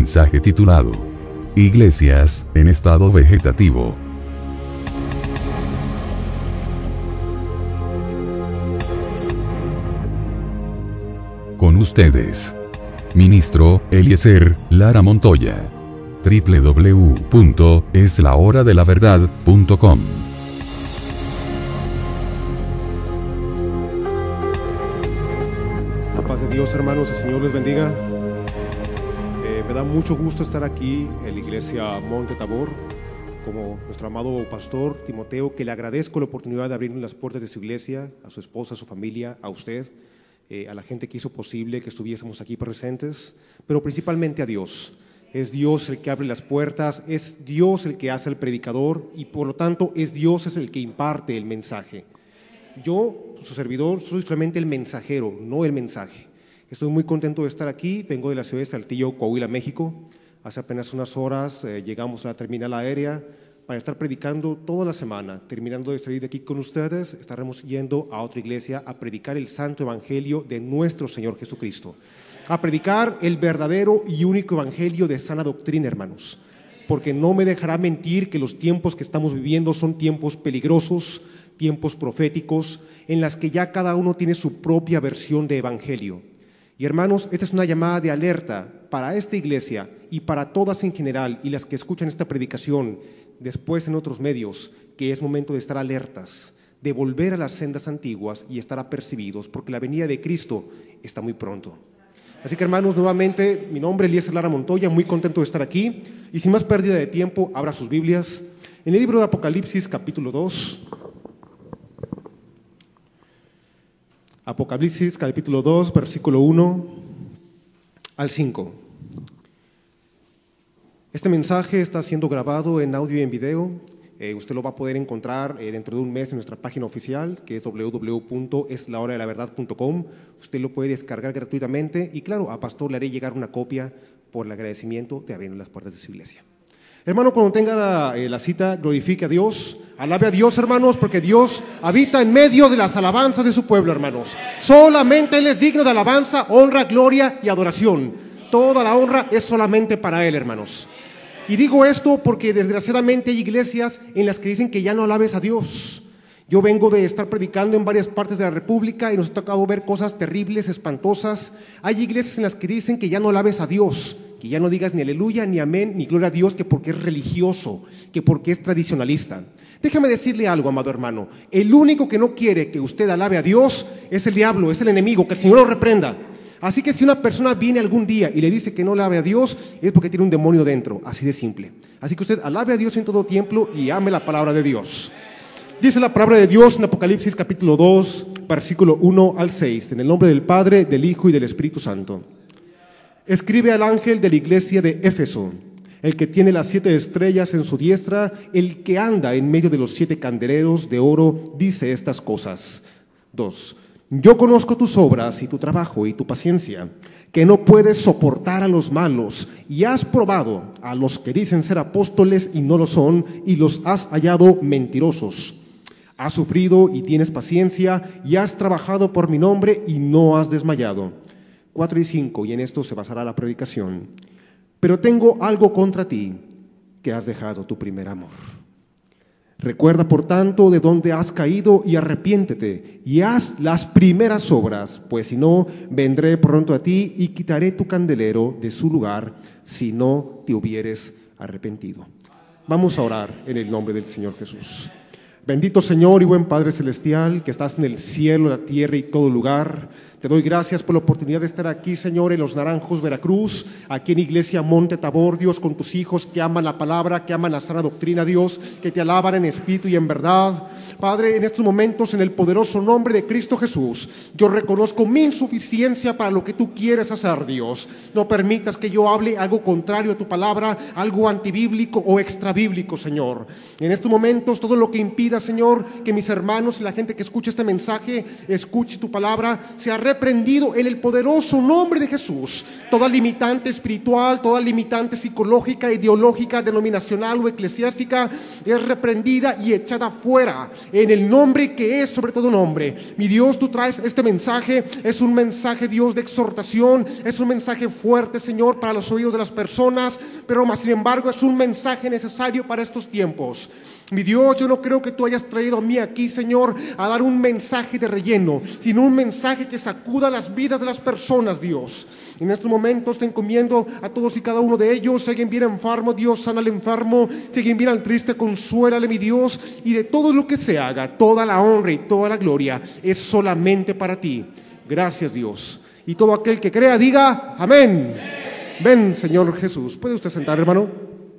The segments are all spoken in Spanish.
mensaje titulado Iglesias en estado vegetativo. Con ustedes, Ministro Eliezer Lara Montoya. www.eslahoradelaverdad.com. La paz de Dios, hermanos, el Señor les bendiga. Me da mucho gusto estar aquí en la iglesia Monte Tabor, como nuestro amado pastor Timoteo, que le agradezco la oportunidad de abrirnos las puertas de su iglesia, a su esposa, a su familia, a usted, a la gente que hizo posible que estuviésemos aquí presentes, pero principalmente a Dios. Es Dios el que abre las puertas, es Dios el que hace el predicador y por lo tanto es Dios el que imparte el mensaje. Yo, su servidor, soy solamente el mensajero, no el mensaje. Estoy muy contento de estar aquí, vengo de la ciudad de Saltillo, Coahuila, México. Hace apenas unas horas llegamos a la terminal aérea para estar predicando toda la semana. Terminando de salir de aquí con ustedes, estaremos yendo a otra iglesia a predicar el santo evangelio de nuestro Señor Jesucristo. A predicar el verdadero y único evangelio de sana doctrina, hermanos, porque no me dejará mentir que los tiempos que estamos viviendo son tiempos peligrosos, tiempos proféticos, en las que ya cada uno tiene su propia versión de evangelio. Y hermanos, esta es una llamada de alerta para esta iglesia y para todas en general y las que escuchan esta predicación después en otros medios, que es momento de estar alertas, de volver a las sendas antiguas y estar apercibidos, porque la venida de Cristo está muy pronto. Así que hermanos, nuevamente, mi nombre es Eliezer Lara Montoya, muy contento de estar aquí. Y sin más pérdida de tiempo, abra sus Biblias en el libro de Apocalipsis, capítulo 2. Apocalipsis, capítulo 2, versículo 1 al 5. Este mensaje está siendo grabado en audio y en video. Usted lo va a poder encontrar dentro de un mes en nuestra página oficial, que es www.eslahoradelaverdad.com. Usted lo puede descargar gratuitamente y claro, a Pastor le haré llegar una copia por el agradecimiento de abrir las puertas de su iglesia. Hermano, cuando tenga la cita, glorifique a Dios, alabe a Dios, hermanos, porque Dios habita en medio de las alabanzas de su pueblo, hermanos. Solamente Él es digno de alabanza, honra, gloria y adoración. Toda la honra es solamente para Él, hermanos. Y digo esto porque desgraciadamente hay iglesias en las que dicen que ya no alabes a Dios. Yo vengo de estar predicando en varias partes de la República y nos ha tocado ver cosas terribles, espantosas. Hay iglesias en las que dicen que ya no alabes a Dios, que ya no digas ni aleluya, ni amén, ni gloria a Dios, que porque es religioso, que porque es tradicionalista. Déjame decirle algo, amado hermano. El único que no quiere que usted alabe a Dios es el diablo, es el enemigo, que el Señor lo reprenda. Así que si una persona viene algún día y le dice que no alabe a Dios, es porque tiene un demonio dentro, así de simple. Así que usted alabe a Dios en todo tiempo y ame la palabra de Dios. Dice la palabra de Dios en Apocalipsis capítulo 2, versículo 1 al 6, en el nombre del Padre, del Hijo y del Espíritu Santo. Escribe al ángel de la iglesia de Éfeso, el que tiene las 7 estrellas en su diestra, el que anda en medio de los 7 candeleros de oro, dice estas cosas. 2. Yo conozco tus obras y tu trabajo y tu paciencia, que no puedes soportar a los malos, y has probado a los que dicen ser apóstoles y no lo son, y los has hallado mentirosos. Has sufrido y tienes paciencia, y has trabajado por mi nombre y no has desmayado. 4 y 5, y en esto se basará la predicación. Pero tengo algo contra ti, que has dejado tu primer amor. Recuerda, por tanto, de dónde has caído y arrepiéntete y haz las primeras obras, pues si no, vendré pronto a ti y quitaré tu candelero de su lugar si no te hubieres arrepentido. Vamos a orar en el nombre del Señor Jesús. Bendito Señor y buen Padre Celestial, que estás en el cielo, la tierra y todo lugar. Te doy gracias por la oportunidad de estar aquí, Señor, en Los Naranjos, Veracruz, aquí en Iglesia Monte Tabor, Dios, con tus hijos que aman la palabra, que aman la sana doctrina, Dios, que te alaban en espíritu y en verdad. Padre, en estos momentos, en el poderoso nombre de Cristo Jesús, yo reconozco mi insuficiencia para lo que tú quieres hacer, Dios. No permitas que yo hable algo contrario a tu palabra, algo antibíblico o extrabíblico, Señor. En estos momentos, todo lo que impida bendiga, Señor, que mis hermanos y la gente que escucha este mensaje, escuche tu palabra, sea reprendido en el poderoso nombre de Jesús. Toda limitante espiritual, toda limitante psicológica, ideológica, denominacional o eclesiástica es reprendida y echada fuera en el nombre que es sobre todo nombre. Mi Dios, tú traes este mensaje, es un mensaje, Dios, de exhortación, es un mensaje fuerte, Señor, para los oídos de las personas, pero más sin embargo es un mensaje necesario para estos tiempos. Mi Dios, yo no creo que tú hayas traído a mí aquí, Señor, a dar un mensaje de relleno, sino un mensaje que sacuda las vidas de las personas, Dios. En estos momentos te encomiendo a todos y cada uno de ellos. Si alguien viene enfermo, Dios, sana al enfermo. Si alguien viene al triste, consuélale, mi Dios. Y de todo lo que se haga, toda la honra y toda la gloria es solamente para ti. Gracias, Dios. Y todo aquel que crea, diga amén. Ven, Señor Jesús. ¿Puede usted sentar, hermano?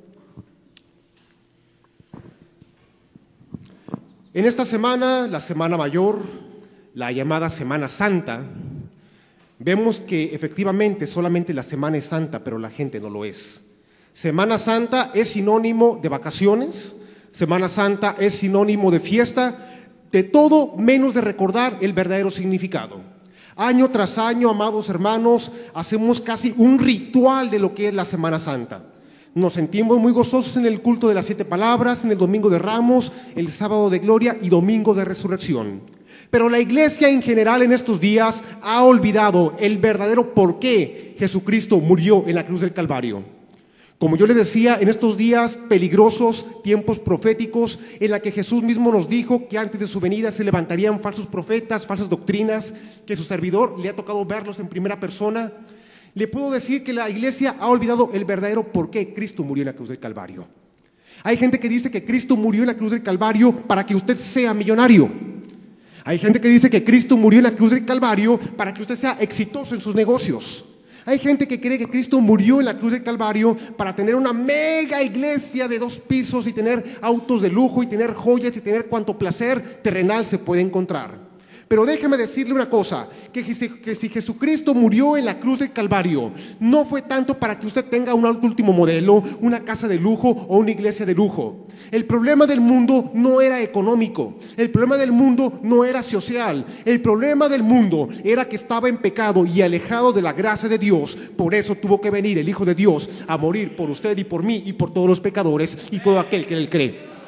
En esta semana, la Semana Mayor, la llamada Semana Santa, vemos que efectivamente solamente la semana es santa, pero la gente no lo es. Semana Santa es sinónimo de vacaciones, Semana Santa es sinónimo de fiesta, de todo menos de recordar el verdadero significado. Año tras año, amados hermanos, hacemos casi un ritual de lo que es la Semana Santa. Nos sentimos muy gozosos en el culto de las 7 palabras, en el Domingo de Ramos, el Sábado de Gloria y Domingo de Resurrección. Pero la iglesia en general en estos días ha olvidado el verdadero por qué Jesucristo murió en la cruz del Calvario. Como yo le decía, en estos días peligrosos, tiempos proféticos, en la que Jesús mismo nos dijo que antes de su venida se levantarían falsos profetas, falsas doctrinas, que su servidor le ha tocado verlos en primera persona, le puedo decir que la iglesia ha olvidado el verdadero por qué Cristo murió en la cruz del Calvario. Hay gente que dice que Cristo murió en la cruz del Calvario para que usted sea millonario. Hay gente que dice que Cristo murió en la cruz del Calvario para que usted sea exitoso en sus negocios. Hay gente que cree que Cristo murió en la cruz del Calvario para tener una mega iglesia de 2 pisos y tener autos de lujo y tener joyas y tener cuanto placer terrenal se puede encontrar. Pero déjeme decirle una cosa, que si Jesucristo murió en la cruz del Calvario, no fue tanto para que usted tenga un auto último modelo, una casa de lujo o una iglesia de lujo. El problema del mundo no era económico, el problema del mundo no era social, el problema del mundo era que estaba en pecado y alejado de la gracia de Dios. Por eso tuvo que venir el Hijo de Dios a morir por usted y por mí y por todos los pecadores y todo aquel que en él cree.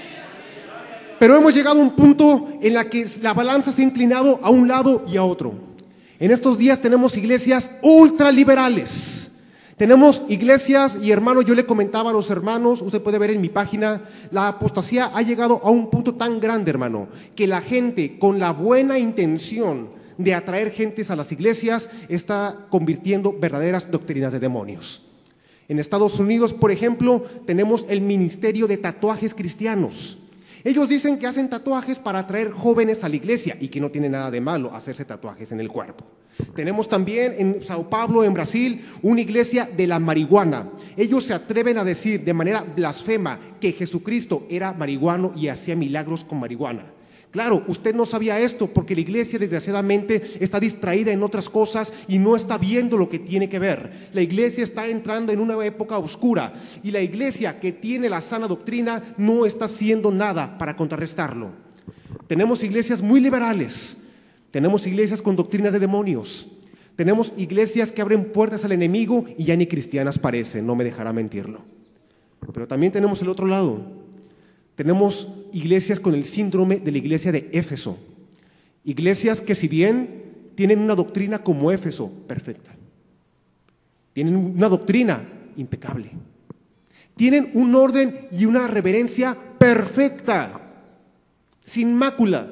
Pero hemos llegado a un punto en la que la balanza se ha inclinado a un lado y a otro. En estos días tenemos iglesias ultraliberales. Tenemos iglesias, y hermano, yo le comentaba a los hermanos, usted puede ver en mi página, la apostasía ha llegado a un punto tan grande, hermano, que la gente con la buena intención de atraer gentes a las iglesias está convirtiendo verdaderas doctrinas de demonios. En Estados Unidos, por ejemplo, tenemos el ministerio de tatuajes cristianos. Ellos dicen que hacen tatuajes para atraer jóvenes a la iglesia y que no tiene nada de malo hacerse tatuajes en el cuerpo. Tenemos también en Sao Paulo, en Brasil, una iglesia de la marihuana. Ellos se atreven a decir de manera blasfema que Jesucristo era marihuano y hacía milagros con marihuana. Claro, usted no sabía esto porque la iglesia desgraciadamente está distraída en otras cosas y no está viendo lo que tiene que ver. La iglesia está entrando en una época oscura y la iglesia que tiene la sana doctrina no está haciendo nada para contrarrestarlo. Tenemos iglesias muy liberales, tenemos iglesias con doctrinas de demonios, tenemos iglesias que abren puertas al enemigo y ya ni cristianas parecen, no me dejará mentirlo. Pero también tenemos el otro lado. Tenemos iglesias con el síndrome de la iglesia de Éfeso. Iglesias que si bien tienen una doctrina como Éfeso, perfecta. Tienen una doctrina impecable. Tienen un orden y una reverencia perfecta, sin mácula.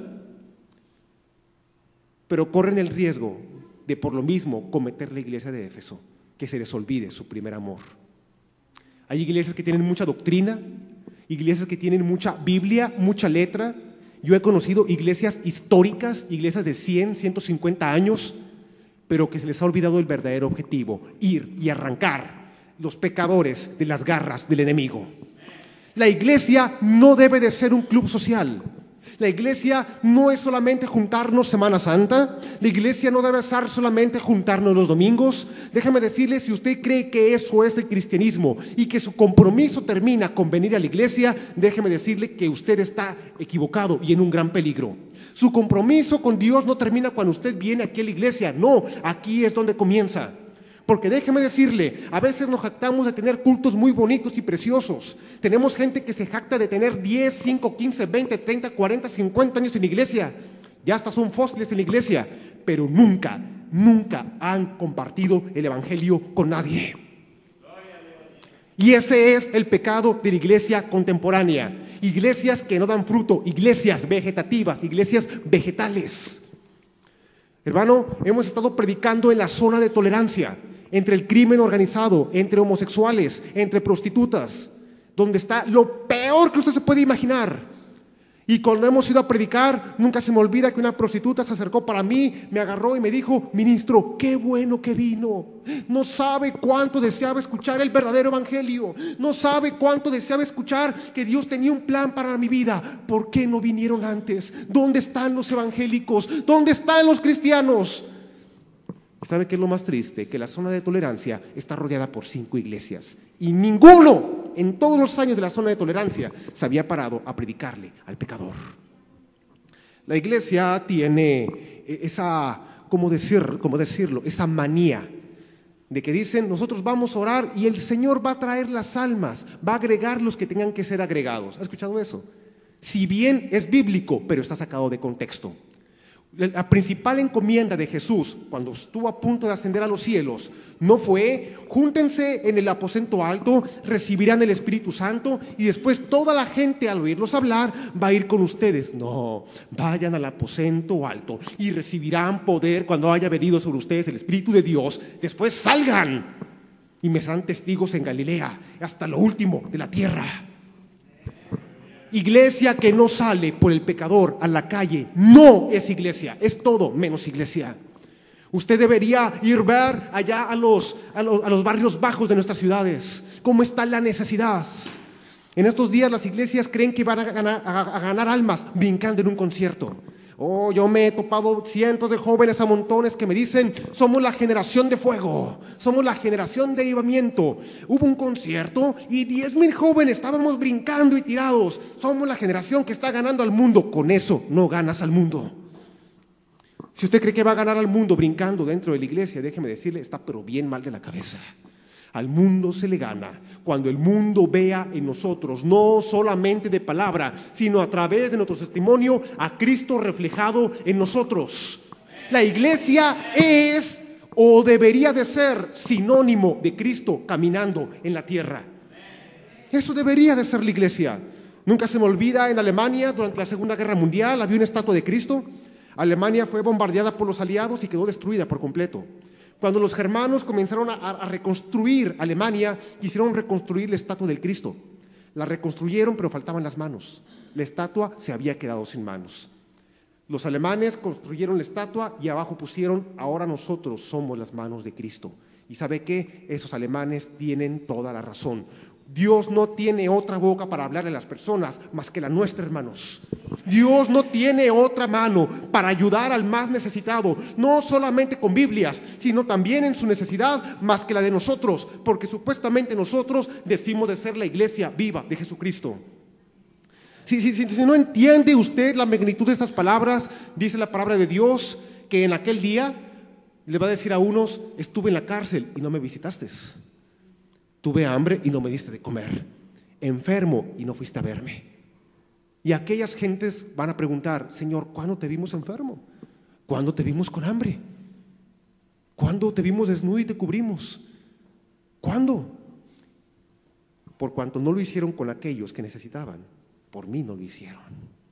Pero corren el riesgo de por lo mismo cometer la iglesia de Éfeso, que se les olvide su primer amor. Hay iglesias que tienen mucha doctrina, iglesias que tienen mucha Biblia, mucha letra. Yo he conocido iglesias históricas, iglesias de 100, 150 años, pero que se les ha olvidado el verdadero objetivo, ir y arrancar los pecadores de las garras del enemigo. La iglesia no debe de ser un club social. La iglesia no es solamente juntarnos Semana Santa. La iglesia no debe ser solamente juntarnos los domingos. Déjame decirle, si usted cree que eso es el cristianismo y que su compromiso termina con venir a la iglesia, déjeme decirle que usted está equivocado y en un gran peligro. Su compromiso con Dios no termina cuando usted viene aquí a la iglesia. No, aquí es donde comienza. Porque déjeme decirle, a veces nos jactamos de tener cultos muy bonitos y preciosos. Tenemos gente que se jacta de tener 10, 5, 15, 20, 30, 40, 50 años en la iglesia. Ya hasta son fósiles en la iglesia, pero nunca han compartido el evangelio con nadie. Y ese es el pecado de la iglesia contemporánea. Iglesias que no dan fruto, iglesias vegetativas, iglesias vegetales. Hermano, hemos estado predicando en la zona de tolerancia entre el crimen organizado, entre homosexuales, entre prostitutas, donde está lo peor que usted se puede imaginar. Y cuando hemos ido a predicar, nunca se me olvida que una prostituta se acercó para mí, me agarró y me dijo: ministro, qué bueno que vino. No sabe cuánto deseaba escuchar el verdadero evangelio. No sabe cuánto deseaba escuchar que Dios tenía un plan para mi vida. ¿Por qué no vinieron antes? ¿Dónde están los evangélicos? ¿Dónde están los cristianos? ¿Sabe qué es lo más triste? Que la zona de tolerancia está rodeada por 5 iglesias y ninguno en todos los años de la zona de tolerancia se había parado a predicarle al pecador. La iglesia tiene esa, ¿cómo decirlo? Esa manía de que dicen: nosotros vamos a orar y el Señor va a traer las almas, va a agregar los que tengan que ser agregados. ¿Has escuchado eso? Si bien es bíblico, pero está sacado de contexto. La principal encomienda de Jesús cuando estuvo a punto de ascender a los cielos no fue: júntense en el aposento alto, recibirán el Espíritu Santo y después toda la gente al oírlos hablar va a ir con ustedes. No, vayan al aposento alto y recibirán poder cuando haya venido sobre ustedes el Espíritu de Dios. Después salgan y me serán testigos en Galilea hasta lo último de la tierra. Iglesia que no sale por el pecador a la calle no es iglesia, es todo menos iglesia. Usted debería ir ver allá a los barrios bajos de nuestras ciudades cómo está la necesidad. En estos días las iglesias creen que van a ganar almas brincando en un concierto. Oh, yo me he topado cientos de jóvenes a montones que me dicen: somos la generación de fuego, somos la generación de avivamiento. Hubo un concierto y 10,000 jóvenes estábamos brincando y tirados. Somos la generación que está ganando al mundo. Con eso no ganas al mundo. Si usted cree que va a ganar al mundo brincando dentro de la iglesia, déjeme decirle, está pero bien mal de la cabeza. Al mundo se le gana cuando el mundo vea en nosotros, no solamente de palabra, sino a través de nuestro testimonio, a Cristo reflejado en nosotros. La iglesia es o debería de ser sinónimo de Cristo caminando en la tierra. Eso debería de ser la iglesia. Nunca se me olvida, en Alemania durante la Segunda Guerra Mundial había una estatua de Cristo. Alemania fue bombardeada por los aliados y quedó destruida por completo. Cuando los germanos comenzaron a reconstruir Alemania, quisieron reconstruir la estatua del Cristo. La reconstruyeron, pero faltaban las manos. La estatua se había quedado sin manos. Los alemanes construyeron la estatua y abajo pusieron: ahora nosotros somos las manos de Cristo. ¿Y sabe qué? Esos alemanes tienen toda la razón. Dios no tiene otra boca para hablarle a las personas más que la nuestra, hermanos. Dios no tiene otra mano para ayudar al más necesitado, no solamente con Biblias, sino también en su necesidad más que la de nosotros, porque supuestamente nosotros decimos de ser la iglesia viva de Jesucristo. Si no entiende usted la magnitud de estas palabras, dice la palabra de Dios que en aquel día le va a decir a unos: estuve en la cárcel y no me visitaste. Tuve hambre y no me diste de comer, enfermo y no fuiste a verme. Y aquellas gentes van a preguntar: Señor, ¿cuándo te vimos enfermo? ¿Cuándo te vimos con hambre? ¿Cuándo te vimos desnudo y te cubrimos? ¿Cuándo? Por cuanto no lo hicieron con aquellos que necesitaban, por mí no lo hicieron.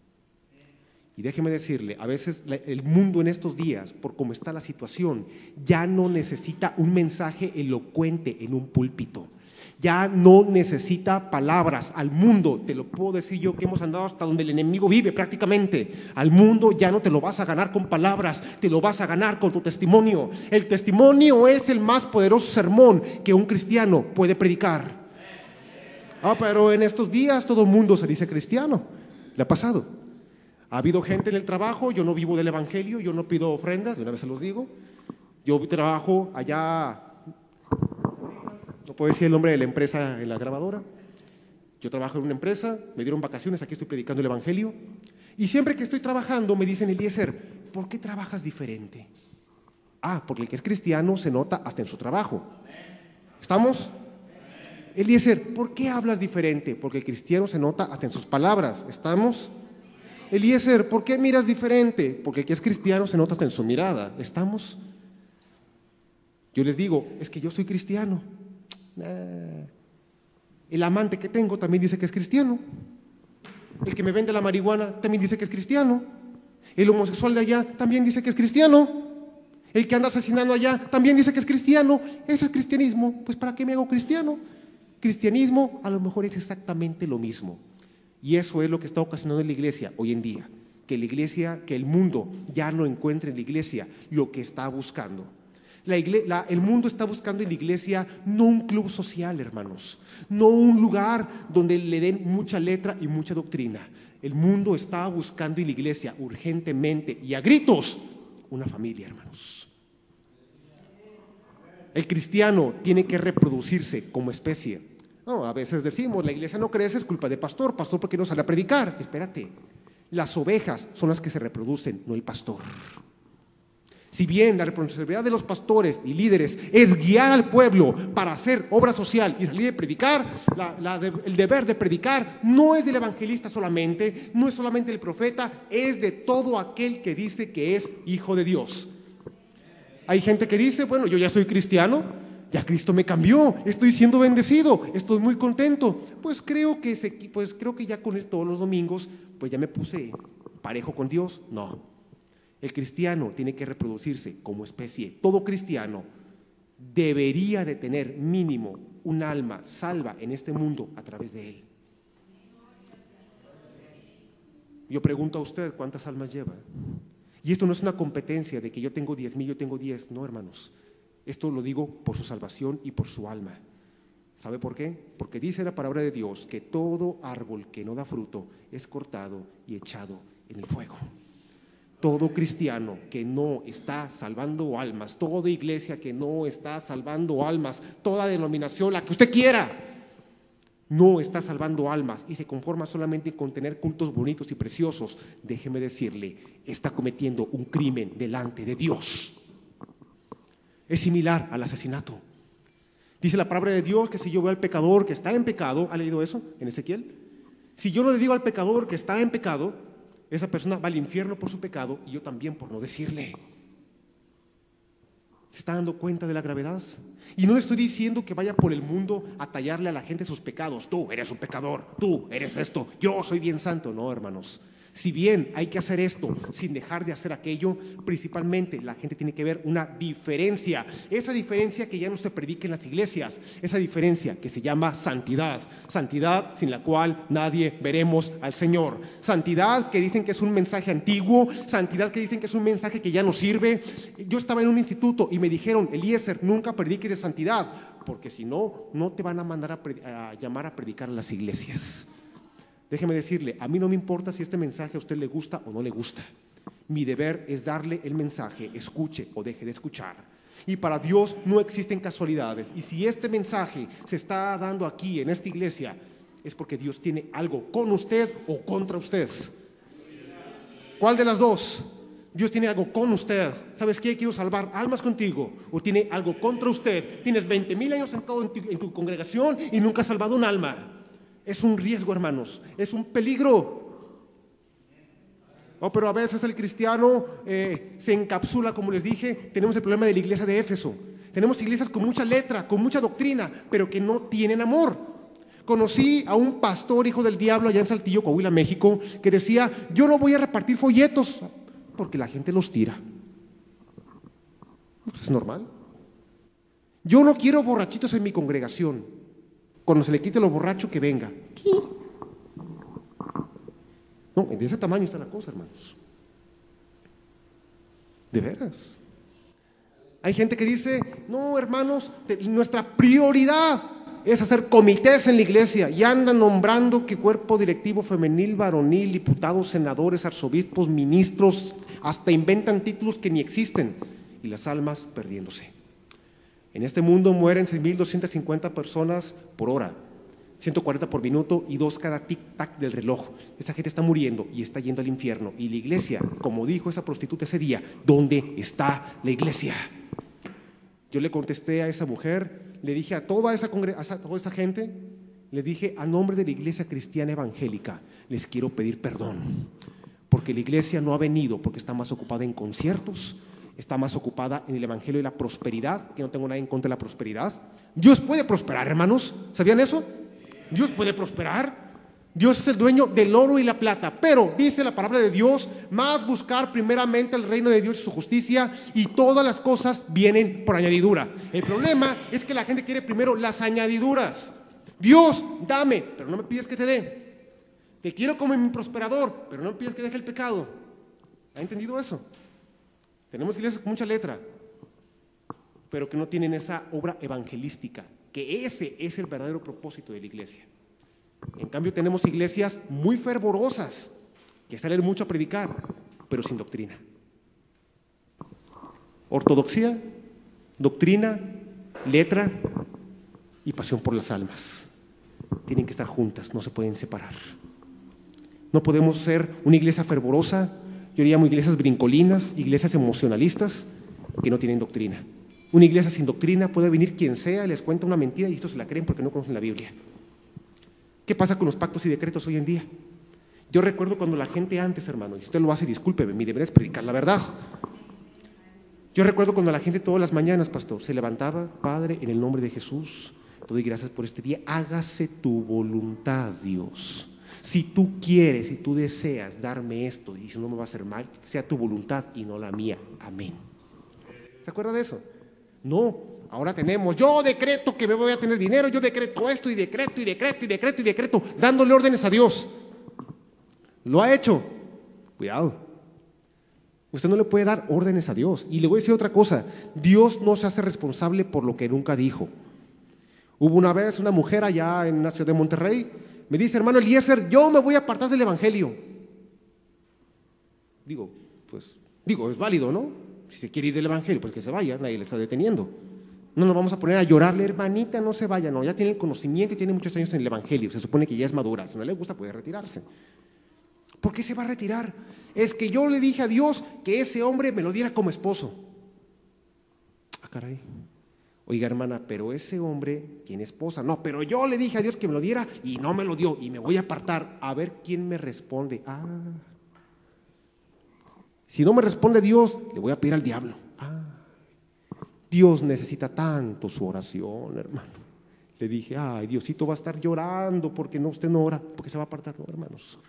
Y déjeme decirle, a veces el mundo en estos días, por cómo está la situación, ya no necesita un mensaje elocuente en un púlpito. Ya no necesita palabras. Al mundo, te lo puedo decir yo que hemos andado hasta donde el enemigo vive prácticamente. Al mundo ya no te lo vas a ganar con palabras, te lo vas a ganar con tu testimonio. El testimonio es el más poderoso sermón que un cristiano puede predicar. Pero en estos días todo el mundo se dice cristiano. ¿Le ha pasado? Ha habido gente en el trabajo, yo no vivo del evangelio, yo no pido ofrendas, de una vez se los digo. Yo trabajo allá, no puedo decir el nombre de la empresa en la grabadora. Yo trabajo en una empresa, me dieron vacaciones, aquí estoy predicando el evangelio. Y siempre que estoy trabajando me dicen, Eliezer, ¿por qué trabajas diferente? Ah, porque el que es cristiano se nota hasta en su trabajo. ¿Estamos? Eliezer, ¿por qué hablas diferente? Porque el cristiano se nota hasta en sus palabras. ¿Estamos? Eliezer, ¿por qué miras diferente? Porque el que es cristiano se nota hasta en su mirada. ¿Estamos? Yo les digo, es que yo soy cristiano. El amante que tengo también dice que es cristiano. El que me vende la marihuana también dice que es cristiano. El homosexual de allá también dice que es cristiano. El que anda asesinando allá también dice que es cristiano. Ese es cristianismo. Pues ¿para qué me hago cristiano? Cristianismo a lo mejor es exactamente lo mismo. Y eso es lo que está ocasionando en la iglesia hoy en día. Que la iglesia, que el mundo ya no encuentre en la iglesia lo que está buscando. El mundo está buscando en la iglesia no un club social, hermanos, no un lugar donde le den mucha letra y mucha doctrina. El mundo está buscando en la iglesia urgentemente y a gritos una familia, hermanos. El cristiano tiene que reproducirse como especie. No, a veces decimos, la iglesia no crece, es culpa de pastor, ¿por qué no sale a predicar? Espérate, las ovejas son las que se reproducen, no el pastor. Si bien la responsabilidad de los pastores y líderes es guiar al pueblo para hacer obra social y salir de predicar, el deber de predicar no es del evangelista solamente, no es solamente del profeta, es de todo aquel que dice que es hijo de Dios. Hay gente que dice, bueno, yo ya soy cristiano, ya Cristo me cambió, estoy siendo bendecido, estoy muy contento. Pues creo que ya con él todos los domingos, pues ya me puse parejo con Dios. No. El cristiano tiene que reproducirse como especie. Todo cristiano debería de tener mínimo un alma salva en este mundo a través de él. Yo pregunto a usted, ¿cuántas almas lleva? Y esto no es una competencia de que yo tengo 10,000, yo tengo 10. No, hermanos. Esto lo digo por su salvación y por su alma. ¿Sabe por qué? Porque dice la palabra de Dios que todo árbol que no da fruto es cortado y echado en el fuego. Todo cristiano que no está salvando almas, toda iglesia que no está salvando almas, toda denominación, la que usted quiera, no está salvando almas y se conforma solamente con tener cultos bonitos y preciosos, déjeme decirle, está cometiendo un crimen delante de Dios. Es similar al asesinato. Dice la palabra de Dios que si yo veo al pecador que está en pecado, ¿ha leído eso en Ezequiel? Si yo no le digo al pecador que está en pecado, esa persona va al infierno por su pecado y yo también por no decirle. ¿Se está dando cuenta de la gravedad? Y no le estoy diciendo que vaya por el mundo a tallarle a la gente sus pecados. Tú eres un pecador, tú eres esto, yo soy bien santo. No, hermanos. Si bien hay que hacer esto sin dejar de hacer aquello, principalmente la gente tiene que ver una diferencia. Esa diferencia que ya no se predica en las iglesias, esa diferencia que se llama santidad. Santidad sin la cual nadie veremos al Señor. Santidad que dicen que es un mensaje antiguo, santidad que dicen que es un mensaje que ya no sirve. Yo estaba en un instituto y me dijeron, Eliezer, nunca prediques de santidad, porque si no, no te van a mandar a llamar a predicar a las iglesias. Déjeme decirle, a mí no me importa si este mensaje a usted le gusta o no le gusta. Mi deber es darle el mensaje, escuche o deje de escuchar. Y para Dios no existen casualidades. Y si este mensaje se está dando aquí en esta iglesia, es porque Dios tiene algo con usted o contra usted. ¿Cuál de las dos? Dios tiene algo con usted. ¿Sabes qué? Quiero salvar almas contigo. O tiene algo contra usted. Tienes 20,000 años sentado en tu congregación y nunca has salvado un alma. Es un riesgo, hermanos, es un peligro. Oh, pero a veces el cristiano se encapsula, como les dije, tenemos el problema de la iglesia de Éfeso. Tenemos iglesias con mucha letra, con mucha doctrina, pero que no tienen amor. Conocí a un pastor hijo del diablo allá en Saltillo, Coahuila, México, que decía, yo no voy a repartir folletos porque la gente los tira. Pues es normal. Yo no quiero borrachitos en mi congregación. Cuando se le quite lo borracho, que venga. ¿Qué? No, de ese tamaño está la cosa, hermanos. De veras. Hay gente que dice, no, hermanos, nuestra prioridad es hacer comités en la iglesia y andan nombrando que cuerpo directivo femenil, varonil, diputados, senadores, arzobispos, ministros, hasta inventan títulos que ni existen y las almas perdiéndose. En este mundo mueren 6.250 personas por hora, 140 por minuto y 2 cada tic-tac del reloj. Esa gente está muriendo y está yendo al infierno. Y la iglesia, como dijo esa prostituta ese día, ¿dónde está la iglesia? Yo le contesté a esa mujer, le dije a toda esa gente, les dije, a nombre de la Iglesia Cristiana Evangélica, les quiero pedir perdón, porque la iglesia no ha venido porque está más ocupada en conciertos, está más ocupada en el evangelio de la prosperidad, que no tengo nada en contra de la prosperidad. Dios puede prosperar, hermanos, ¿sabían eso? Dios puede prosperar. Dios es el dueño del oro y la plata, pero dice la palabra de Dios, más buscar primeramente el reino de Dios y su justicia, y todas las cosas vienen por añadidura. El problema es que la gente quiere primero las añadiduras. Dios, dame, pero no me pides que te dé. Te quiero como mi prosperador, pero no me pides que deje el pecado. ¿Ha entendido eso? Tenemos iglesias con mucha letra, pero que no tienen esa obra evangelística, que ese es el verdadero propósito de la iglesia. En cambio tenemos iglesias muy fervorosas que salen mucho a predicar, pero sin doctrina. Ortodoxia, doctrina, letra y pasión por las almas tienen que estar juntas, no se pueden separar. No podemos ser una iglesia fervorosa, yo le llamo iglesias brincolinas, iglesias emocionalistas que no tienen doctrina. Una iglesia sin doctrina puede venir quien sea y les cuenta una mentira y estos se la creen porque no conocen la Biblia. ¿Qué pasa con los pactos y decretos hoy en día? Yo recuerdo cuando la gente antes, hermano, y si usted lo hace, discúlpeme, mi deber es predicar la verdad. Yo recuerdo cuando la gente todas las mañanas, pastor, se levantaba, Padre, en el nombre de Jesús, te doy gracias por este día, hágase tu voluntad, Dios. Si tú quieres, si tú deseas darme esto y si no me va a hacer mal, sea tu voluntad y no la mía. Amén. ¿Se acuerda de eso? No. Ahora tenemos, yo decreto que me voy a tener dinero, yo decreto esto y decreto y decreto y decreto y decreto, dándole órdenes a Dios. ¿Lo ha hecho? Cuidado. Usted no le puede dar órdenes a Dios. Y le voy a decir otra cosa, Dios no se hace responsable por lo que nunca dijo. Hubo una vez una mujer allá en la ciudad de Monterrey, me dice, hermano Eliezer, yo me voy a apartar del evangelio. Digo, es válido, ¿no? Si se quiere ir del evangelio, pues que se vaya, nadie le está deteniendo. No nos vamos a poner a llorarle, hermanita, no se vaya, no, ya tiene el conocimiento y tiene muchos años en el evangelio, se supone que ya es madura, si no le gusta puede retirarse. ¿Por qué se va a retirar? Es que yo le dije a Dios que ese hombre me lo diera como esposo. Ah, caray. Oiga, hermana, pero ese hombre tiene esposa. No, pero yo le dije a Dios que me lo diera y no me lo dio y me voy a apartar. A ver quién me responde. Si no me responde Dios, le voy a pedir al diablo. Dios necesita tanto su oración, hermano. Le dije, ay, Diosito va a estar llorando porque no, usted no ora, porque se va a apartar, no, hermanos.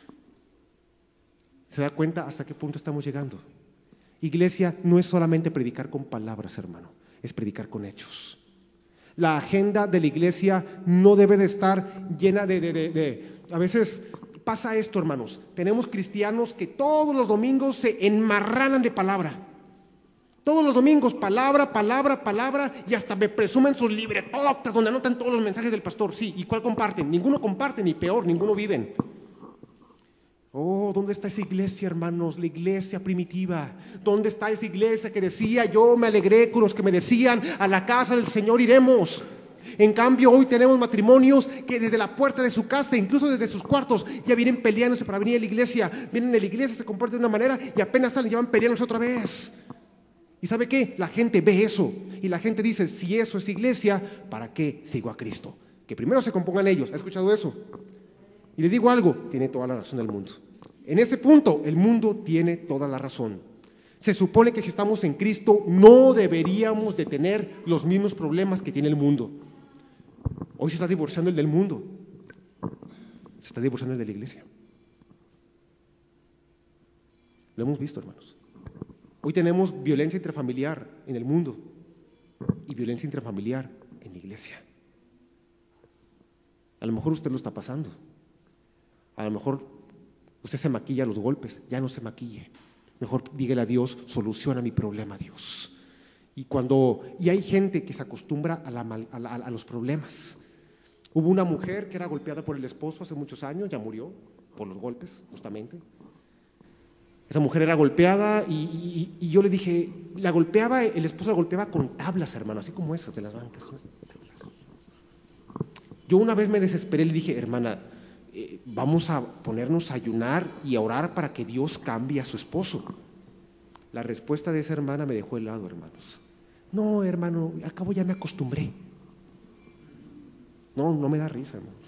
¿Se da cuenta hasta qué punto estamos llegando? Iglesia no es solamente predicar con palabras, hermano, es predicar con hechos. La agenda de la iglesia no debe de estar llena a veces pasa esto, hermanos, tenemos cristianos que todos los domingos se enmarranan de palabra. Todos los domingos, palabra, palabra, palabra, y hasta me presumen sus libretotas donde anotan todos los mensajes del pastor. Sí, ¿y cuál comparten? Ninguno comparte, ni peor, ninguno viven. Oh, ¿dónde está esa iglesia, hermanos? La iglesia primitiva. ¿Dónde está esa iglesia que decía, yo me alegré con los que me decían, a la casa del Señor iremos? En cambio, hoy tenemos matrimonios que desde la puerta de su casa, incluso desde sus cuartos, ya vienen peleándose para venir a la iglesia. Vienen a la iglesia, se comportan de una manera y apenas salen, ya van peleándose otra vez. ¿Y sabe qué? La gente ve eso y la gente dice, si eso es iglesia, ¿para qué sigo a Cristo? Que primero se compongan ellos. ¿Ha escuchado eso? Y le digo algo, tiene toda la razón del mundo. En ese punto, el mundo tiene toda la razón. Se supone que si estamos en Cristo, no deberíamos de tener los mismos problemas que tiene el mundo. Hoy se está divorciando el del mundo. Se está divorciando el de la iglesia. Lo hemos visto, hermanos. Hoy tenemos violencia intrafamiliar en el mundo y violencia intrafamiliar en la iglesia. A lo mejor usted lo está pasando. A lo mejor usted se maquilla los golpes, ya no se maquille. Mejor dígale a Dios, soluciona mi problema, Dios. Y hay gente que se acostumbra a los problemas. Hubo una mujer que era golpeada por el esposo hace muchos años, ya murió por los golpes, justamente. Esa mujer era golpeada y yo le dije, el esposo la golpeaba con tablas, hermano, así como esas de las bancas. Yo una vez me desesperé y le dije, hermana, vamos a ponernos a ayunar y a orar para que Dios cambie a su esposo. La respuesta de esa hermana me dejó helado, hermanos. No, hermano, al cabo ya me acostumbré. No me da risa, hermanos.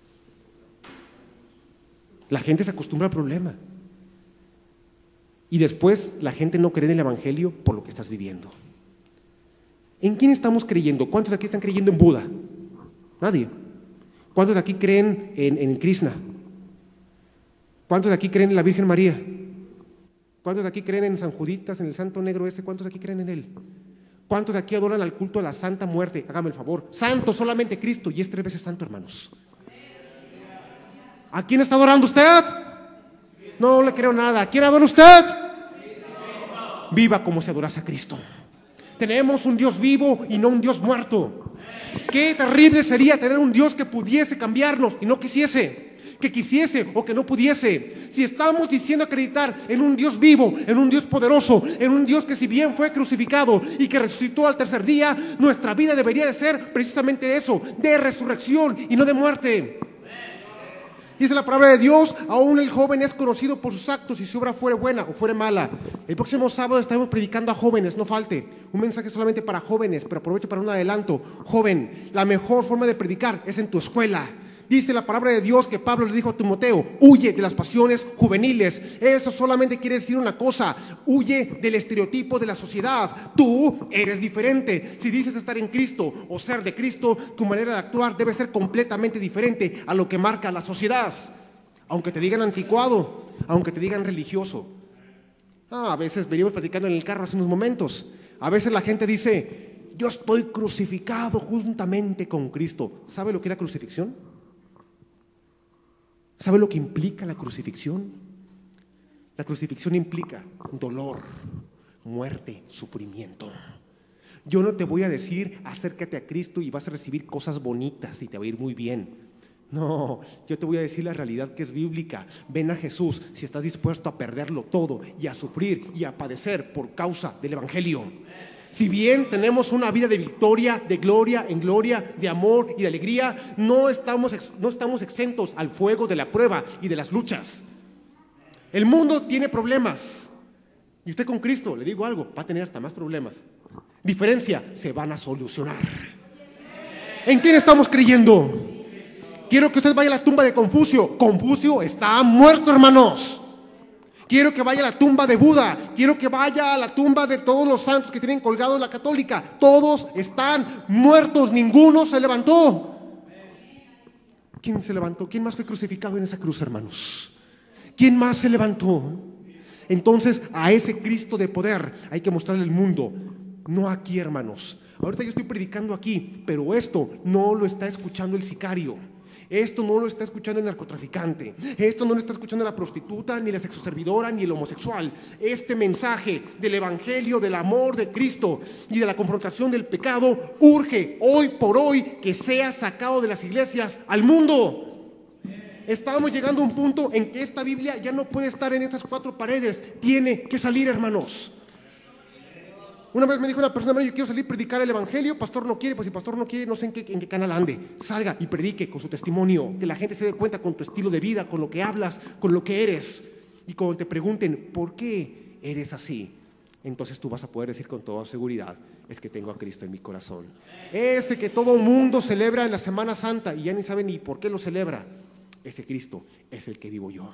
La gente se acostumbra al problema. Y después la gente no cree en el Evangelio por lo que estás viviendo. ¿En quién estamos creyendo? ¿Cuántos de aquí están creyendo en Buda? Nadie. ¿Cuántos de aquí creen en Krishna? ¿Cuántos de aquí creen en la Virgen María? ¿Cuántos de aquí creen en San Juditas, en el Santo Negro ese? ¿Cuántos de aquí creen en él? ¿Cuántos de aquí adoran al culto a la Santa Muerte? Hágame el favor. Santo solamente Cristo, y es 3 veces santo, hermanos. ¿A quién está adorando usted? No le creo nada. ¿A quién adora usted? Viva como se adorase a Cristo. Tenemos un Dios vivo y no un Dios muerto. Qué terrible sería tener un Dios que pudiese cambiarnos y no quisiese, que quisiese o que no pudiese. Si estamos diciendo acreditar en un Dios vivo, en un Dios poderoso, en un Dios que si bien fue crucificado y que resucitó al tercer día, nuestra vida debería de ser precisamente eso, de resurrección y no de muerte. Dice la palabra de Dios, aún el joven es conocido por sus actos, y si su obra fuere buena o fuere mala. El próximo sábado estaremos predicando a jóvenes, no falte. Un mensaje solamente para jóvenes, pero aprovecho para un adelanto. Joven, la mejor forma de predicar es en tu escuela. Dice la palabra de Dios que Pablo le dijo a Timoteo, huye de las pasiones juveniles. Eso solamente quiere decir una cosa, huye del estereotipo de la sociedad. Tú eres diferente. Si dices estar en Cristo o ser de Cristo, tu manera de actuar debe ser completamente diferente a lo que marca la sociedad. Aunque te digan anticuado, aunque te digan religioso. A veces venimos platicando en el carro hace unos momentos. A veces la gente dice, yo estoy crucificado juntamente con Cristo. ¿Sabe lo que es la crucifixión? ¿Sabe lo que implica la crucifixión? La crucifixión implica dolor, muerte, sufrimiento. Yo no te voy a decir acércate a Cristo y vas a recibir cosas bonitas y te va a ir muy bien. No, yo te voy a decir la realidad que es bíblica. Ven a Jesús si estás dispuesto a perderlo todo y a sufrir y a padecer por causa del Evangelio. Si bien tenemos una vida de victoria, de gloria en gloria, de amor y de alegría, no estamos exentos al fuego de la prueba y de las luchas. El mundo tiene problemas y usted con Cristo, le digo algo, va a tener hasta más problemas. Diferencia, se van a solucionar. ¿En quién estamos creyendo? Quiero que usted vaya a la tumba de Confucio. Confucio está muerto, hermanos. Quiero que vaya a la tumba de Buda. Quiero que vaya a la tumba de todos los santos que tienen colgados la católica. Todos están muertos, ninguno se levantó. ¿Quién se levantó? ¿Quién más fue crucificado en esa cruz, hermanos? ¿Quién más se levantó? Entonces, a ese Cristo de poder hay que mostrarle al mundo. No aquí, hermanos. Ahorita yo estoy predicando aquí, pero esto no lo está escuchando el sicario. Esto no lo está escuchando el narcotraficante. Esto no lo está escuchando la prostituta, ni la sexoservidora, ni el homosexual. Este mensaje del evangelio, del amor de Cristo y de la confrontación del pecado urge hoy por hoy que sea sacado de las iglesias al mundo. Estamos llegando a un punto en que esta Biblia ya no puede estar en estas 4 paredes. Tiene que salir, hermanos. Una vez me dijo una persona, yo quiero salir a predicar el evangelio, pastor no quiere, pues si pastor no quiere, no sé en qué canal ande. Salga y predique con su testimonio, que la gente se dé cuenta con tu estilo de vida, con lo que hablas, con lo que eres. Y cuando te pregunten, ¿por qué eres así? Entonces tú vas a poder decir con toda seguridad, es que tengo a Cristo en mi corazón. Ese que todo mundo celebra en la Semana Santa y ya ni sabe ni por qué lo celebra, ese Cristo es el que vivo yo.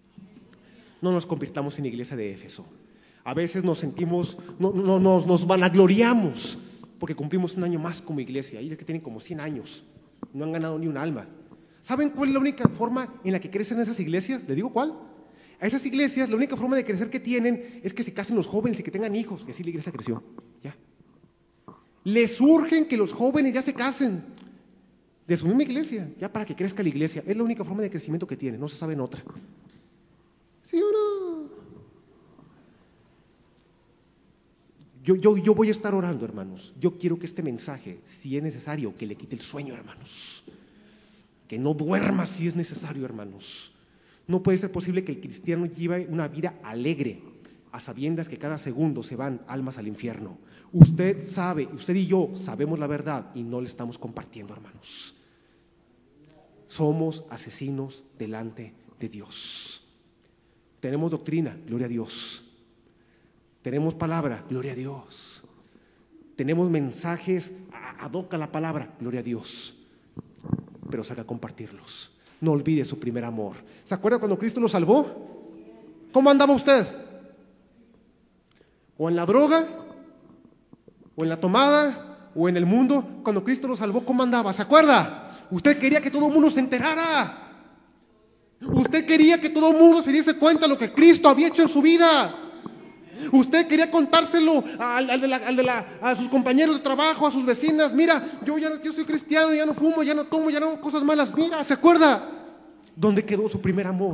No nos convirtamos en iglesia de Éfeso. A veces nos sentimos, nos vanagloriamos porque cumplimos un año más como iglesia. Hay que tienen como 100 años, no han ganado ni un alma. ¿Saben cuál es la única forma en la que crecen esas iglesias? ¿Les digo cuál? A esas iglesias la única forma de crecer que tienen es que se casen los jóvenes y que tengan hijos. Y así la iglesia creció. Ya. Les urgen que los jóvenes ya se casen de su misma iglesia, ya para que crezca la iglesia. Es la única forma de crecimiento que tiene, no se sabe en otra. ¿Sí o no? Yo voy a estar orando, hermanos. Yo quiero que este mensaje, si es necesario, que le quite el sueño, hermanos. que no duerma si es necesario, hermanos. No puede ser posible que el cristiano lleve una vida alegre a sabiendas que cada segundo se van almas al infierno. Usted sabe, usted y yo sabemos la verdad y no la estamos compartiendo, hermanos. Somos asesinos delante de Dios. Tenemos doctrina, gloria a Dios. Tenemos palabra, gloria a Dios. Tenemos mensajes ad hoc a la palabra, gloria a Dios. Pero saca a compartirlos. No olvide su primer amor. ¿Se acuerda cuando Cristo lo salvó? ¿Cómo andaba usted? ¿O en la droga? ¿O en la tomada? ¿O en el mundo? Cuando Cristo lo salvó, ¿cómo andaba? ¿Se acuerda? Usted quería que todo el mundo se enterara. Usted quería que todo el mundo se diese cuenta de lo que Cristo había hecho en su vida. Usted quería contárselo a sus compañeros de trabajo, a sus vecinas. Mira, yo soy cristiano, ya no fumo, ya no tomo, ya no hago cosas malas. Mira, ¿se acuerda? ¿Dónde quedó su primer amor?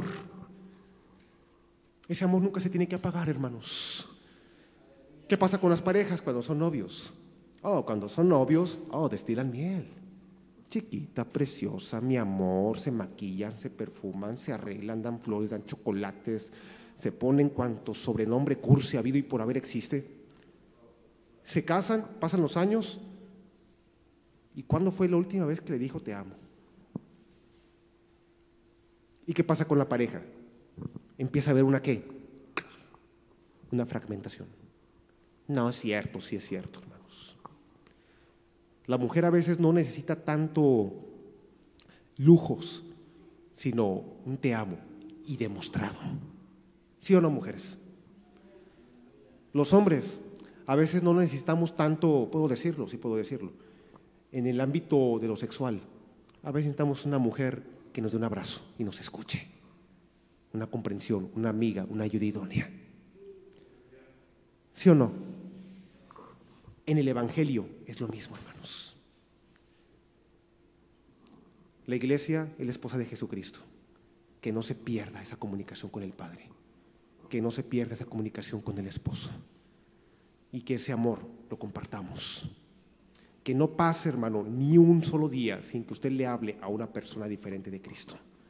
Ese amor nunca se tiene que apagar, hermanos. ¿Qué pasa con las parejas cuando son novios? Cuando son novios, destilan miel. Chiquita, preciosa, mi amor, se maquillan, se perfuman, se arreglan, dan flores, dan chocolates, se ponen cuanto sobrenombre cursi habido y por haber existe. Se casan, pasan los años. ¿Y cuándo fue la última vez que le dijo te amo? ¿Y qué pasa con la pareja? Empieza a haber una ¿qué? Una fragmentación. No es cierto, sí es cierto, hermanos. La mujer a veces no necesita tanto lujos, sino un te amo y demostrado. ¿Sí o no, mujeres? Los hombres a veces no necesitamos tanto, puedo decirlo, sí puedo decirlo, en el ámbito de lo sexual. A veces necesitamos una mujer que nos dé un abrazo y nos escuche, una comprensión, una amiga, una ayuda idónea. ¿Sí o no? En el Evangelio es lo mismo, hermanos. La iglesia es la esposa de Jesucristo. Que no se pierda esa comunicación con el Padre, que no se pierda esa comunicación con el esposo y que ese amor lo compartamos. Que no pase, hermano, ni un solo día sin que usted le hable a una persona diferente de Cristo.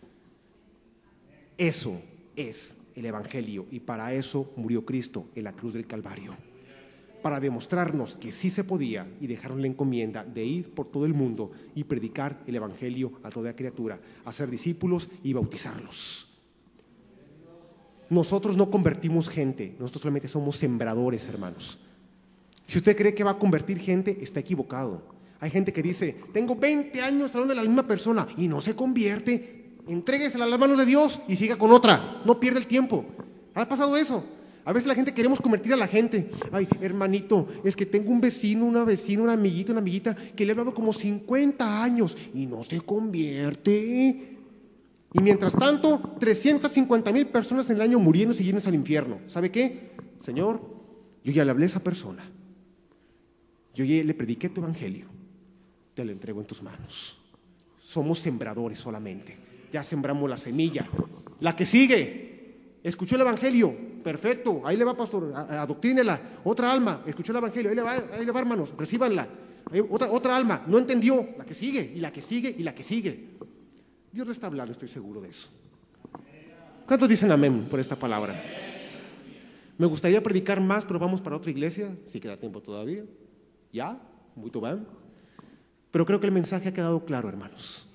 Eso es el Evangelio y para eso murió Cristo en la cruz del Calvario, para demostrarnos que sí se podía y dejaron la encomienda de ir por todo el mundo y predicar el Evangelio a toda criatura, hacer discípulos y bautizarlos. Nosotros no convertimos gente, nosotros solamente somos sembradores, hermanos. Si usted cree que va a convertir gente, está equivocado. Hay gente que dice, tengo 20 años hablando de la misma persona y no se convierte. Entréguesela a las manos de Dios y siga con otra, no pierda el tiempo. ¿Ha pasado eso? A veces la gente queremos convertir a la gente. Ay, hermanito, es que tengo un vecino, una vecina, una amiguita que le he hablado como 50 años y no se convierte. Y mientras tanto, 350,000 personas en el año muriendo y yéndose al infierno. ¿Sabe qué? Señor, yo ya le hablé a esa persona. Yo ya le prediqué tu evangelio. Te lo entrego en tus manos. Somos sembradores solamente. Ya sembramos la semilla. La que sigue. Escuchó el evangelio, perfecto, ahí le va, pastor, adoctrínela. Otra alma, escuchó el evangelio, ahí le va, hermanos, recíbanla. Otra alma, no entendió, la que sigue, y la que sigue, y la que sigue. Dios le está hablando, estoy seguro de eso. ¿Cuántos dicen amén por esta palabra? Me gustaría predicar más, pero vamos para otra iglesia, si queda tiempo todavía. ¿Ya? Muy bien. Pero creo que el mensaje ha quedado claro, hermanos.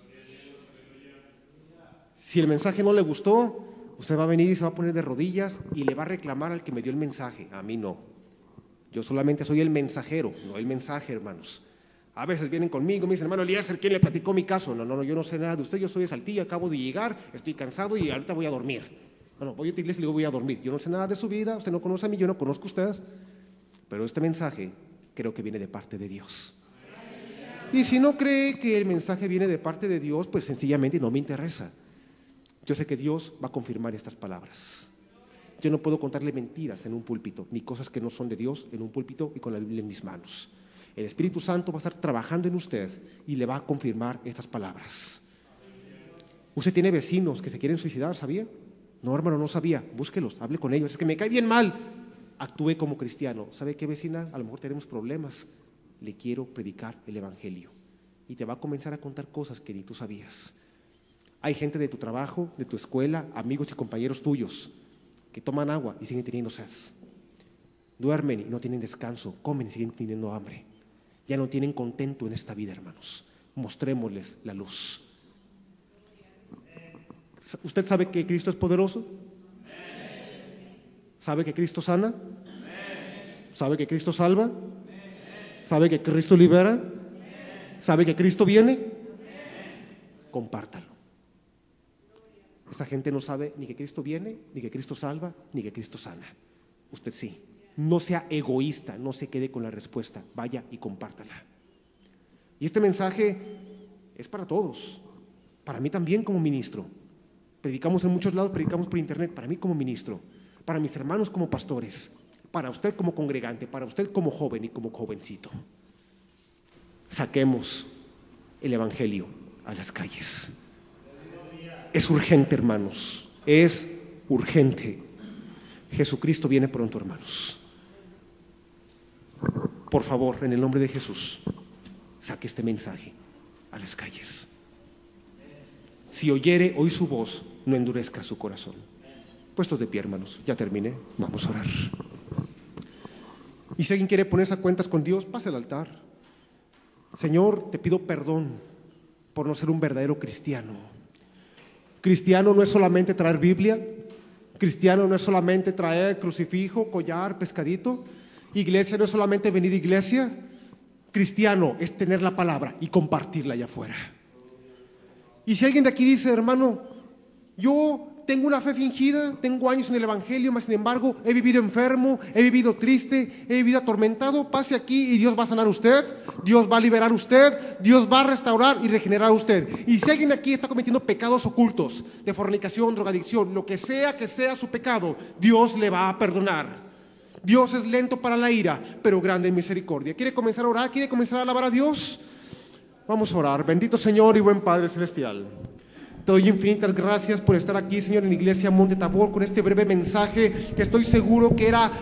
Si el mensaje no le gustó, usted va a venir y se va a poner de rodillas y le va a reclamar al que me dio el mensaje. A mí no. Yo solamente soy el mensajero, no el mensaje, hermanos. A veces vienen conmigo, me dicen, hermano Eliezer, ¿quién le platicó mi caso? No, yo no sé nada de usted, yo soy de Saltillo, acabo de llegar, estoy cansado y ahorita voy a dormir. Bueno, voy a otra iglesia y luego voy a dormir. Yo no sé nada de su vida, usted no conoce a mí, yo no conozco a ustedes. Pero este mensaje creo que viene de parte de Dios. Y si no cree que el mensaje viene de parte de Dios, pues sencillamente no me interesa. Yo sé que Dios va a confirmar estas palabras. Yo no puedo contarle mentiras en un púlpito, ni cosas que no son de Dios en un púlpito y con la Biblia en mis manos. El Espíritu Santo va a estar trabajando en usted y le va a confirmar estas palabras. Usted tiene vecinos que se quieren suicidar, ¿sabía? No, hermano, no sabía. Búsquelos, hable con ellos. Es que me cae bien mal. Actúe como cristiano. ¿Sabe qué, vecina? A lo mejor tenemos problemas. Le quiero predicar el evangelio. Y te va a comenzar a contar cosas que ni tú sabías. Hay gente de tu trabajo, de tu escuela, amigos y compañeros tuyos que toman agua y siguen teniendo sed. Duermen y no tienen descanso, comen y siguen teniendo hambre. Ya no tienen contento en esta vida, hermanos. Mostrémosles la luz. ¿Usted sabe que Cristo es poderoso? ¿Sabe que Cristo sana? ¿Sabe que Cristo salva? ¿Sabe que Cristo libera? ¿Sabe que Cristo viene? Compártalo. Esa gente no sabe ni que Cristo viene, ni que Cristo salva, ni que Cristo sana. Usted sí. No sea egoísta, no se quede con la respuesta. Vaya y compártala. Y este mensaje es para todos. Para mí también como ministro. Predicamos en muchos lados, predicamos por internet. Para mí como ministro, para mis hermanos como pastores, para usted como congregante, para usted como joven y como jovencito. Saquemos el evangelio a las calles. Es urgente, hermanos, es urgente. Jesucristo viene pronto, hermanos. Por favor, en el nombre de Jesús, saque este mensaje a las calles. Si oyere hoy su voz, no endurezca su corazón. Puestos de pie, hermanos, ya terminé, vamos a orar. Y si alguien quiere ponerse a cuentas con Dios, pase al altar. Señor, te pido perdón por no ser un verdadero cristiano. Cristiano no es solamente traer Biblia, cristiano no es solamente traer crucifijo, collar, pescadito. Iglesia no es solamente venir a iglesia. Cristiano es tener la palabra y compartirla allá afuera. Y si alguien de aquí dice, hermano, yo tengo una fe fingida, tengo años en el evangelio, mas sin embargo he vivido enfermo, he vivido triste, he vivido atormentado, pase aquí y Dios va a sanar a usted, Dios va a liberar a usted, Dios va a restaurar y regenerar a usted. Y si alguien aquí está cometiendo pecados ocultos de fornicación, drogadicción, lo que sea su pecado, Dios le va a perdonar. Dios es lento para la ira, pero grande en misericordia. ¿Quiere comenzar a orar? ¿Quiere comenzar a alabar a Dios? Vamos a orar. Bendito Señor y buen Padre Celestial, te doy infinitas gracias por estar aquí, Señor, en Iglesia Monte Tabor con este breve mensaje que estoy seguro que era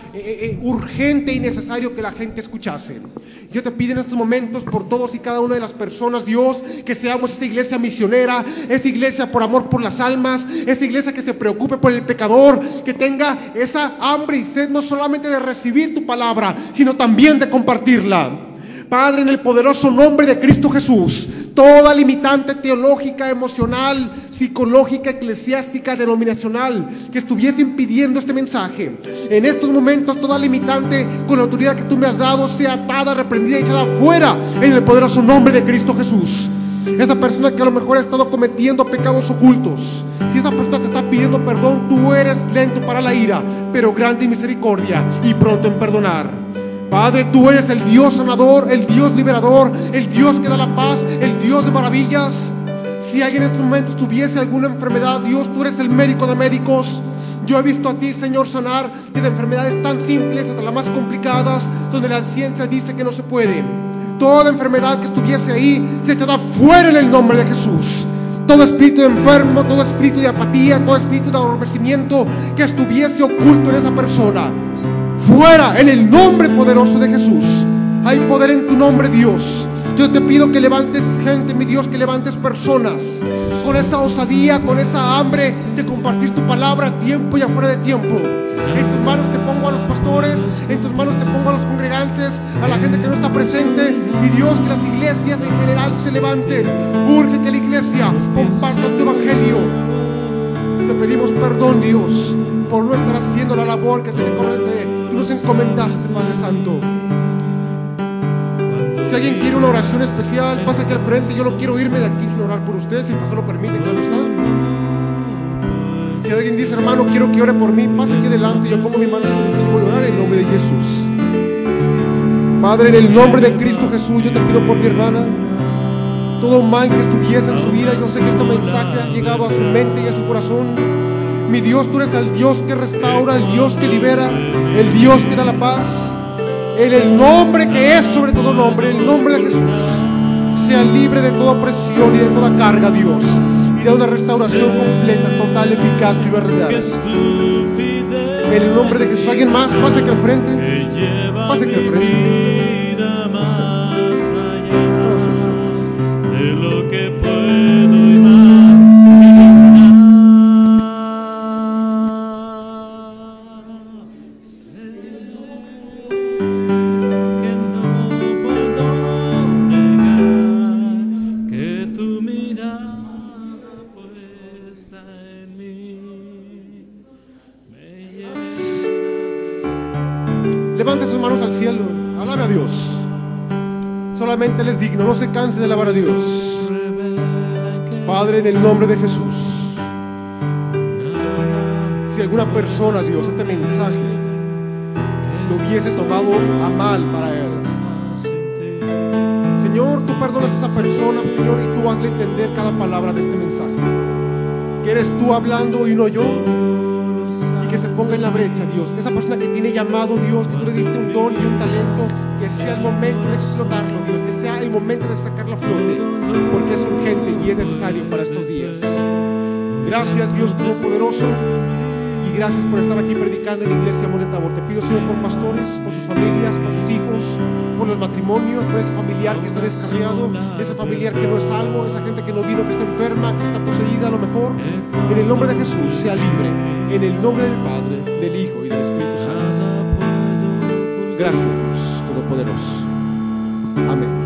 urgente y necesario que la gente escuchase. Yo te pido en estos momentos por todos y cada una de las personas, Dios, que seamos esta iglesia misionera, esta iglesia por amor por las almas, esta iglesia que se preocupe por el pecador, que tenga esa hambre y sed no solamente de recibir tu palabra, sino también de compartirla. Padre, en el poderoso nombre de Cristo Jesús, toda limitante teológica, emocional, psicológica, eclesiástica, denominacional que estuviese impidiendo este mensaje, en estos momentos toda limitante con la autoridad que tú me has dado sea atada, reprendida y echada fuera en el poderoso nombre de Cristo Jesús. Esa persona que a lo mejor ha estado cometiendo pecados ocultos, si esa persona te está pidiendo perdón, tú eres lento para la ira, pero grande en misericordia y pronto en perdonar. Padre, tú eres el Dios sanador, el Dios liberador, el Dios que da la paz, el Dios de maravillas. Si alguien en estos momentos tuviese alguna enfermedad, Dios, tú eres el médico de médicos. Yo he visto a ti, Señor, sanar desde enfermedades tan simples hasta las más complicadas, donde la ciencia dice que no se puede. Toda enfermedad que estuviese ahí se echará fuera en el nombre de Jesús. Todo espíritu enfermo, todo espíritu de apatía, todo espíritu de adormecimiento que estuviese oculto en esa persona, fuera en el nombre poderoso de Jesús. Hay poder en tu nombre, Dios. Yo te pido que levantes gente, mi Dios, que levantes personas con esa osadía, con esa hambre de compartir tu palabra a tiempo y afuera de tiempo. En tus manos te pongo a los pastores, en tus manos te pongo a los congregantes, a la gente que no está presente. Mi Dios, que las iglesias en general se levanten. Urge que la iglesia comparta tu evangelio. Te pedimos perdón, Dios, por no estar haciendo la labor que tú nos encomendaste, Padre Santo. Si alguien quiere una oración especial, pasa aquí al frente. Yo no quiero irme de aquí sin orar por ustedes, si el pastor lo permite, claro está. Si alguien dice, hermano, quiero que ore por mí, pasa aquí adelante. Yo pongo mi mano sobre usted y voy a orar en el nombre de Jesús. Padre, en el nombre de Cristo Jesús, yo te pido por mi hermana. Todo mal que estuviese en su vida, yo sé que este mensaje ha llegado a su mente y a su corazón. Mi Dios, tú eres el Dios que restaura, el Dios que libera, el Dios que da la paz. En el nombre que es sobre todo nombre, el nombre de Jesús, sea libre de toda opresión y de toda carga, Dios, y da una restauración completa, total, eficaz y verdadera. En el nombre de Jesús. ¿Alguien más? Pase aquí al frente. Pase aquí al frente. De lo que puedo dar. Levante sus manos al cielo, alabe a Dios. Solamente Él es digno, no se canse de alabar a Dios. Padre, en el nombre de Jesús, si alguna persona, Dios, este mensaje lo hubiese tomado a mal para él, Señor, tú perdonas a esa persona, Señor, y tú hazle entender cada palabra de este mensaje, que eres tú hablando y no yo, y que se ponga en la brecha, Dios, esa persona que tiene llamado, Dios, que tú le diste un don y un talento, que sea el momento de explotarlo, Dios, que sea el momento de sacarlo a flote, porque es urgente y es necesario para estos días. Gracias, Dios Todopoderoso, y gracias por estar aquí predicando en la iglesia Amor de Tabor. Te pido, Señor, por pastores, por sus familias, por sus hijos, por los matrimonios, por ese familiar que está descarriado, ese familiar que no es salvo, esa gente que no vino, que está enferma, que está poseída a lo mejor. En el nombre de Jesús, sea libre. En el nombre del Padre, del Hijo y del Espíritu Santo. Gracias, Dios Todopoderoso. Amén.